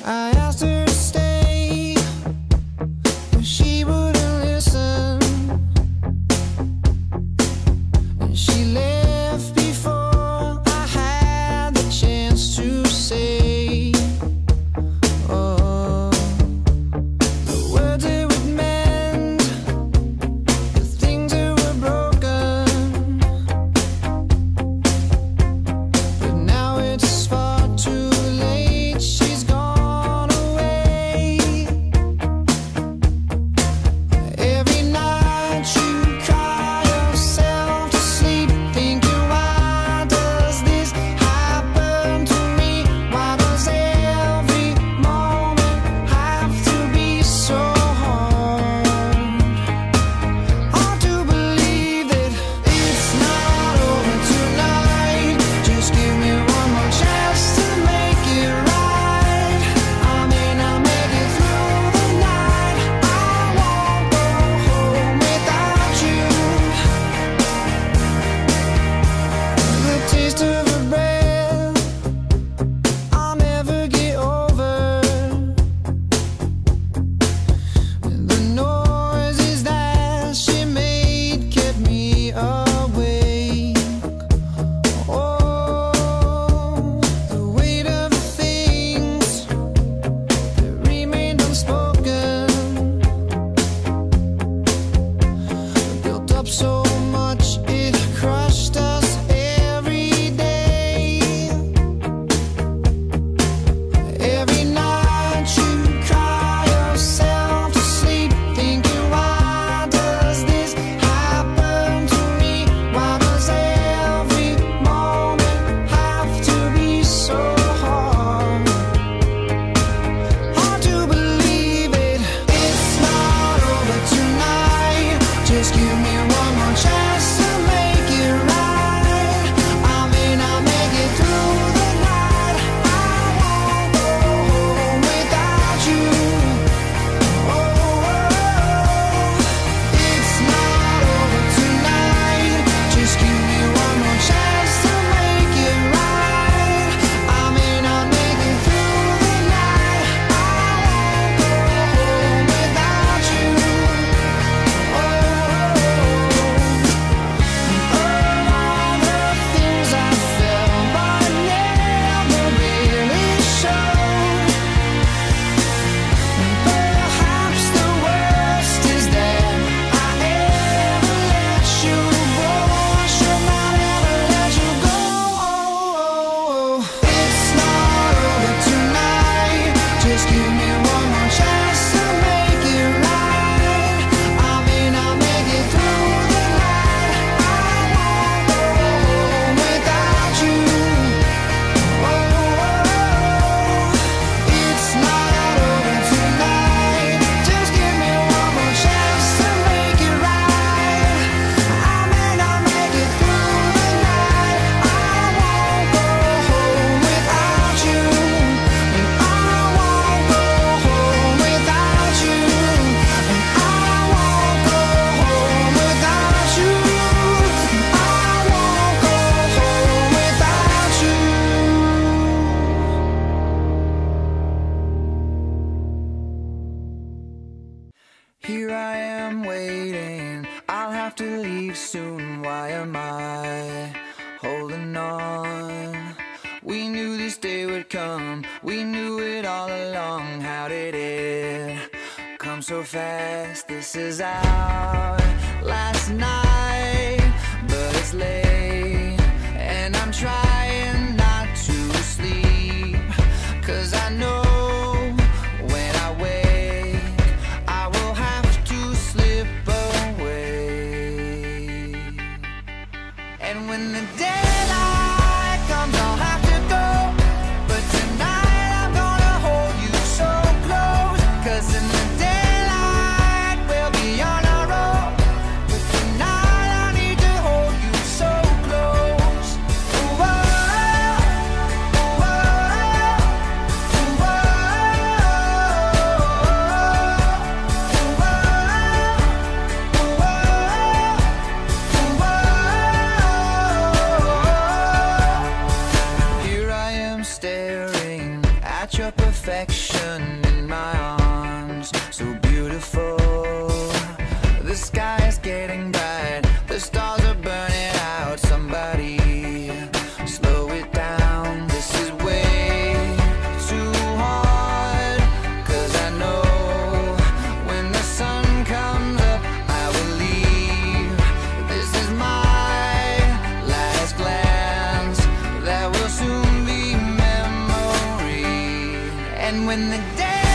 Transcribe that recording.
I asked her to stay, but she wouldn't listen, and she left before I had the chance to say, oh, the words that would mend the things that were broken, but now it's far too late. She's gone away. Every night you cry yourself to sleep, thinking, why does this happen to me? Why does every moment have to be so hard? Hard to believe that it's not over tonight. Just give me one more chance to make it right. I may not make it through the night. I won't go home without you. The taste of her breath I'll never get over, and the noises that she made kept me awake. Oh, the weight of the things that remained unspoken built up so much it crushed us every day. Every night you cry yourself to sleep, thinking, why does this happen to me? Why does every moment have to be so hard? Hard to believe it, it's not over tonight. Just give me one more chance to make it right. I may not make it through the night. I won't go home without you. Oh, it's not over tonight. Just give me one more chance to make it right. I may not make it through the night. I won't go home without you. Oh, all the things I felt but never really showed. Perhaps the worst is that I ever let you go. I should not ever let you go. It's not over tonight. Just give me one more chance to make it right. I may not make it through the night. I won't go home without you. It's not over tonight. Just give me one more chance to make it right. I may not make it through the night. I won't go home without you. And I won't go home without you. And I won't go home without you. And I won't go home without you. Here I am waiting, I'll have to leave soon. Why am I holding on? We knew this day would come, we knew it all along. How did it come so fast? This is our last night, but it's late, and I'm trying not to sleep, 'cause I know when I wake I will have to slip away. And when the daylight comes I'll have to go, but tonight I'm gonna hold you so close, 'cause in the daylight we'll be on our own, but tonight I need to hold you so close. Ooh, oh. perfection in my arms, so beautiful. The sky is getting bright, the stars are burning out. Somebody slow it down, this is way too hard. 'Cause I know when the sun comes up, I will leave. This is my last glance, that will soon be memory. And when the day